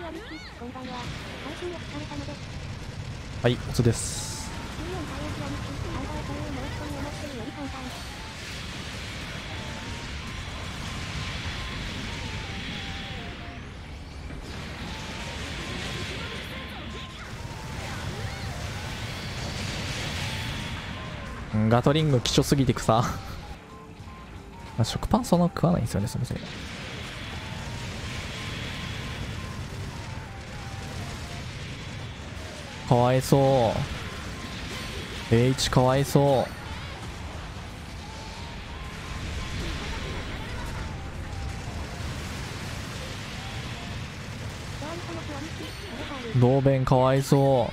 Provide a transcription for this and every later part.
はい、おつです。ガトリング希少すぎて草食パンそんな食わないんですよね、そもそも。かわいそう。H かわいそう。ドーベンかわいそう。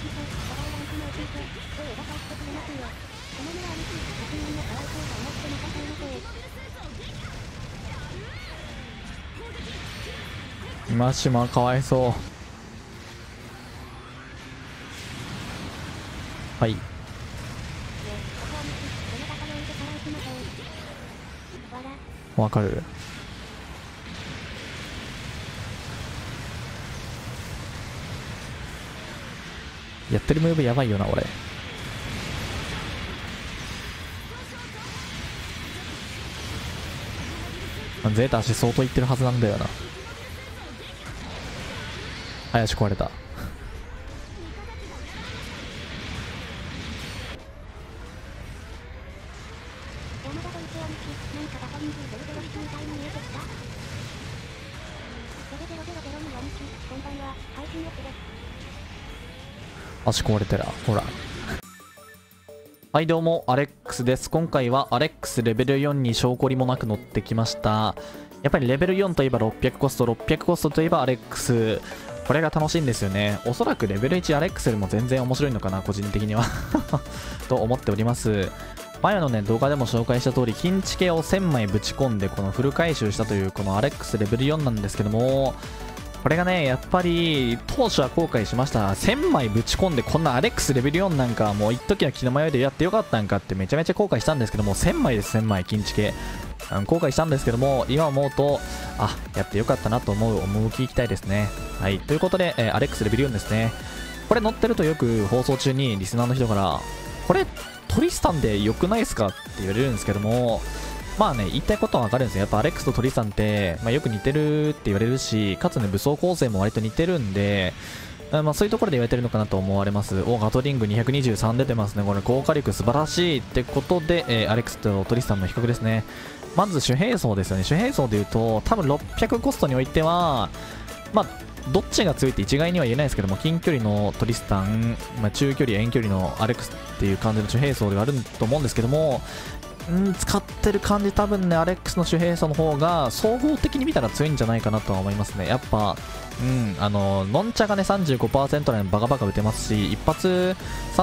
マシマかわいそう。はい。わかる。やってるムーブやばいよな、俺。ゼータ足相当いってるはずなんだよな。林壊れた。足壊れてら、ほら。はいどうも、アレックスです。今回はアレックスレベル4に証拠りもなく乗ってきました。やっぱりレベル4といえば600コスト、600コストといえばアレックス。これが楽しいんですよね。おそらくレベル1アレックスよりも全然面白いのかな、個人的には。と思っております。前のね、動画でも紹介した通り、金チケを1000枚ぶち込んで、このフル回収したという、このアレックスレベル4なんですけども、これがね、やっぱり、当初は後悔しました。1000枚ぶち込んで、こんなアレックスレベル4なんか、もう一時は気の迷いでやってよかったんかってめちゃめちゃ後悔したんですけども、1000枚です、1000枚、金チケ。後悔したんですけども、今思うと、あ、やってよかったなと思う趣いきたいですね。はい。ということで、アレックスレベル4ですね。これ乗ってるとよく放送中にリスナーの人から、これ、トリスタンで良くないですかって言われるんですけども、まあね、言いたいことはわかるんですよ。やっぱアレックスとトリスタンって、よく似てるって言われるし、かつね、武装構成も割と似てるんで、そういうところで言われてるのかなと思われます。ガトリング223出てますね。これ、効果力素晴らしいってことで、アレックスとトリスタンの比較ですね。まず主兵装ですよね。主兵装で言うと、多分600コストにおいては、どっちが強いって一概には言えないですけども、近距離のトリスタン、中距離、遠距離のアレックスっていう感じの主兵装ではあると思うんですけども、使ってる感じ多分ね、アレックスの主兵装の方が総合的に見たら強いんじゃないかなとは思いますね。やっぱ、ノンチャがね 35% でバカバカ打てますし、一発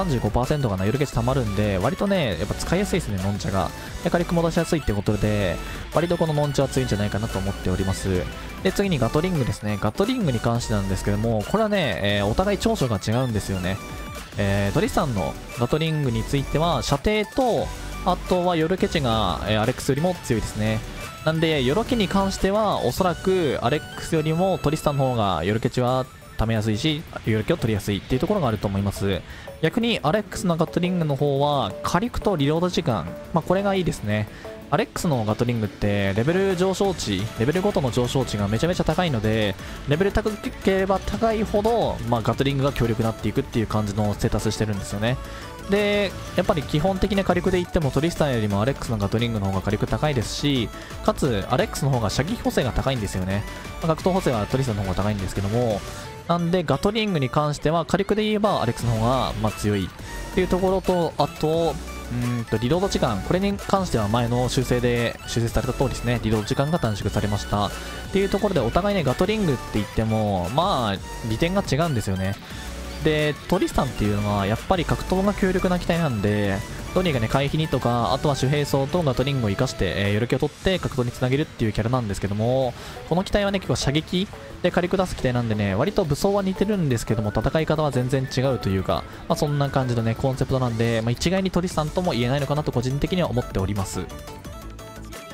35% がな、ゆるケチ溜まるんで、割とね、やっぱ使いやすいですね、ノンチャが。で、火力戻しやすいってことで、割とこのノンチャは強いんじゃないかなと思っております。で、次にガトリングですね。ガトリングに関してなんですけども、これはね、お互い長所が違うんですよね。トリスタンのガトリングについては、射程と、あとはヨルケチが、アレックスよりも強いですね。なんで、ヨロケに関しては、おそらくアレックスよりもトリスタンの方がヨルケチは貯めやすいし、ヨルケを取りやすいっていうところがあると思います。逆にアレックスのガトリングの方は、火力とリロード時間、これがいいですね。アレックスのガトリングってレベル上昇値、レベルごとの上昇値がめちゃめちゃ高いので、レベル高ければ高いほど、ガトリングが強力になっていくっていう感じのステータスしてるんですよね。で、やっぱり基本的な火力で言ってもトリスタンよりもアレックスのガトリングの方が火力高いですし、かつアレックスの方が射撃補正が高いんですよね。格闘補正はトリスタンの方が高いんですけども、なんでガトリングに関しては火力で言えばアレックスの方が強いっていうところと、あと、リロード時間、これに関しては前の修正された通りですね、リロード時間が短縮されましたっていうところで、お互いね、ガトリングって言っても利点が違うんですよね。で、トリスタンっていうのはやっぱり格闘が強力な機体なんで、どうにかね、回避にとか、あとは主兵装とガトリングを生かして、ヨルケを取って格闘につなげるっていうキャラなんですけども、この機体はね、結構射撃で火力出す機体なんでね、割と武装は似てるんですけども、戦い方は全然違うというか、そんな感じのね、コンセプトなんで、一概にトリスタンとも言えないのかなと個人的には思っております。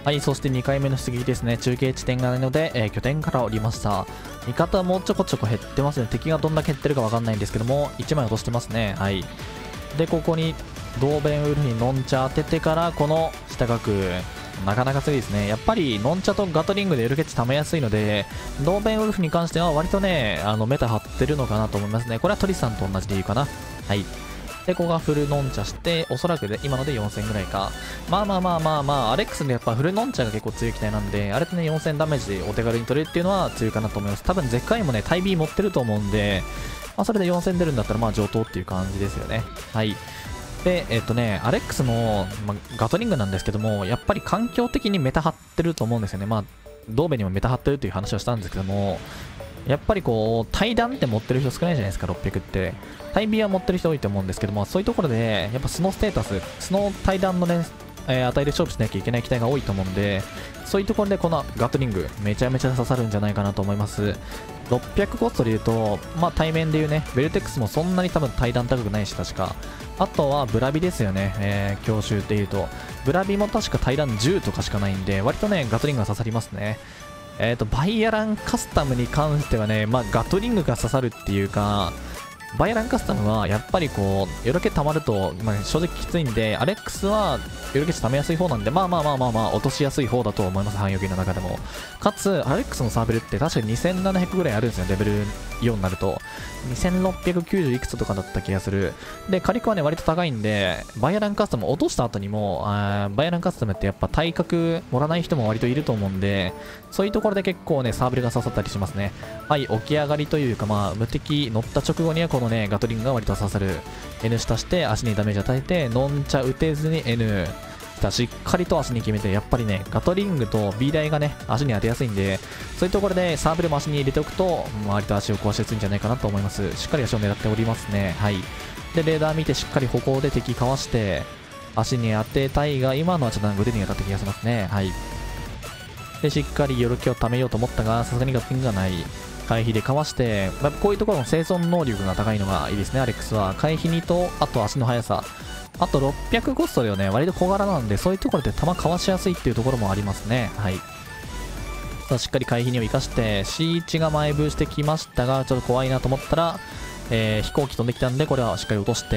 はい、そして2回目の出撃ですね。中継地点がないので、拠点から降りました。味方もちょこちょこ減ってますね。敵がどんだけ減ってるかわかんないんですけども、1枚落としてますね。はい。で、ここに、ドーベンウルフにノンチャ当ててから、この下角。なかなか強いですね。やっぱり、ノンチャとガトリングでエルケッチ溜めやすいので、ドーベンウルフに関しては割とね、メタ張ってるのかなと思いますね。これはトリスさんと同じでいいかな。はい。で、ここがフルノンチャして、おそらくで、今ので4000ぐらいか。まあ、アレックスでやっぱフルノンチャが結構強い機体なんで、あれってね、4000ダメージでお手軽に取れるっていうのは強いかなと思います。多分、ゼッカイもね、タイビー持ってると思うんで、まあ、それで4000出るんだったら、まあ、上等っていう感じですよね。はい。で、アレックスの、ガトリングなんですけども、やっぱり環境的にメタ張ってると思うんですよね。まあ、ドーベにもメタ張ってるという話をしたんですけども、やっぱりこう、対弾って持ってる人少ないじゃないですか、600って。対ビは持ってる人多いと思うんですけども、そういうところで、やっぱスノーステータス、スノー対弾のね、値で勝負しなきゃいけない機体が多いと思うんで、そういうところでこのガトリング、めちゃめちゃ刺さるんじゃないかなと思います。600コストで言うと、まあ対面で言うね、ベルテックスもそんなに多分対弾高くないし、確か。あとはブラビですよね、強襲って言うと。ブラビも確か対弾10とかしかないんで、割とね、ガトリングが刺さりますね。バイアランカスタムに関してはね、まあガトリングが刺さるっていうか、バイアランカスタムはやっぱりこう、よろけ溜まると、まあ、正直きついんで、アレックスはよろけ溜めやすい方なんで、まあ、落としやすい方だと思います、汎用機の中でも。かつ、アレックスのサーベルって確かに2700ぐらいあるんですよ、レベル4になると。2690いくつとかだった気がする。で、火力はね、割と高いんで、バイアランカスタム落とした後にも、バイアランカスタムってやっぱ体格盛らない人も割といると思うんで、そういうところで結構ね、サーベルが刺さったりしますね。はい、起き上がりというか、まあ、無敵乗った直後にはこのね、ガトリングが割と刺さる。N 下して足にダメージ与えて、ノンチャ打てずに N。しっかりと足に決めて、やっぱりね、ガトリングと B 台がね、足に当てやすいんで、そういうところでサーブルも足に入れておくと、割と足を壊しやすいんじゃないかなと思います。しっかり足を狙っておりますね。はい。で、レーダー見てしっかり歩行で敵かわして、足に当てたいが、今のはちょっと腕に当たった気がしますね。はい。で、しっかりよろけを貯めようと思ったが、さすがにガトリングがない。回避でかわして、こういうところの生存能力が高いのがいいですね、アレックスは。回避にと、あと足の速さ。あと600コストではね、割と小柄なんで、そういうところで弾かわしやすいっていうところもありますね。はい。さあ、しっかり回避にを生かして、C1 が前ブーしてきましたが、ちょっと怖いなと思ったら、飛行機飛んできたんで、これはしっかり落として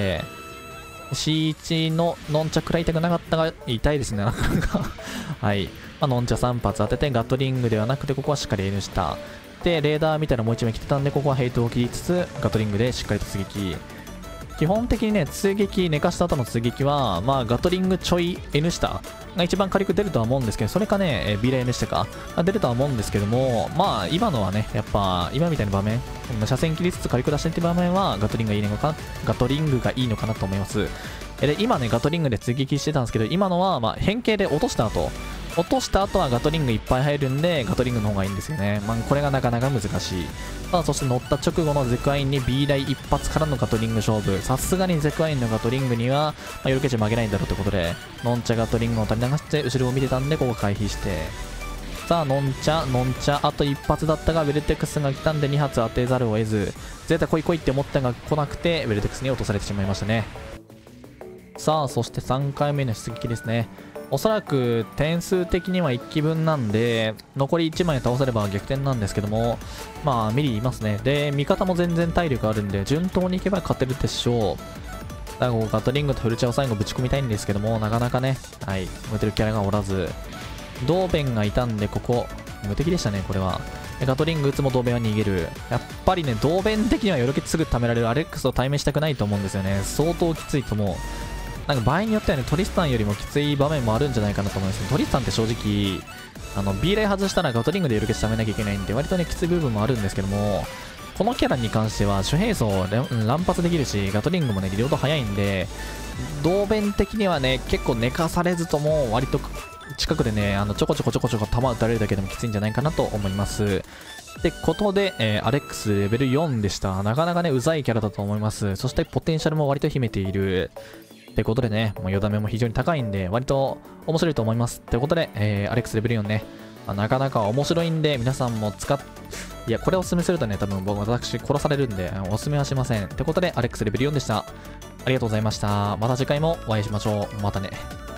、C1 のノンチャ食らいたくなかったが、痛いですね、なかなか。はい。まあ、ノンチャ3発当てて、ガトリングではなくて、ここはしっかり N した。で、レーダー見たらもう1枚来てたんで、ここはヘイトを切りつつ、ガトリングでしっかりと追撃。基本的にね、追撃、寝かした後の追撃は、まあ、ガトリングちょい N 下が一番火力出るとは思うんですけど、それかね、B ラ N 下か、出るとは思うんですけども、まあ、今のはね、やっぱ、今みたいな場面、車線切りつつ火力出してっていう場面は、ガトリングがいいのかなと思います。で、今ね、ガトリングで追撃してたんですけど、今のは、まあ、変形で落とした後はガトリングいっぱい入るんで、ガトリングの方がいいんですよね。まあ、これがなかなか難しい。そして乗った直後のゼクアインに B 台一発からのガトリング勝負。さすがにゼクアインのガトリングには、ヨルケチ負けないんだろうということで、ノンチャガトリングを垂り流して、後ろを見てたんで、ここ回避して、さあ、ノンチャ、あと一発だったが、ベルテックスが来たんで2発当てざるを得ず、絶対来い来いって思ったが来なくて、ベルテックスに落とされてしまいましたね。さあ、そして3回目の出撃ですね。おそらく点数的には1機分なんで、残り1枚倒せれば逆転なんですけども、まあ、ミリいますね。で、味方も全然体力あるんで、順当にいけば勝てるでしょう。だからガトリングとフルチャを最後ぶち込みたいんですけども、なかなかね、はい、打てるキャラがおらず、ドーベンがいたんで、ここ、無敵でしたね、これは。ガトリング打つもドーベンは逃げる。やっぱりね、ドーベン的にはよろけすぐ貯められるアレックスを対面したくないと思うんですよね。相当きついと思う。なんか場合によってはね、トリスタンよりもきつい場面もあるんじゃないかなと思います。トリスタンって正直、B レイ外したらガトリングでよろけ貯めなきゃいけないんで、割とね、きつい部分もあるんですけども、このキャラに関しては、主兵装を乱発できるし、ガトリングもね、リロード早いんで、ドーベン的にはね、結構寝かされずとも、割と近くでね、ちょこちょこ弾打たれるだけでもきついんじゃないかなと思います。ってことで、アレックスレベル4でした。なかなかね、うざいキャラだと思います。そしてポテンシャルも割と秘めている。ってことでね、もうよだめも非常に高いんで、割と面白いと思います。ってことで、アレックスレベル4ね、なかなか面白いんで、皆さんもいや、これをおすすめするとね、多分私殺されるんで、おすすめはしません。ってことで、アレックスレベル4でした。ありがとうございました。また次回もお会いしましょう。またね。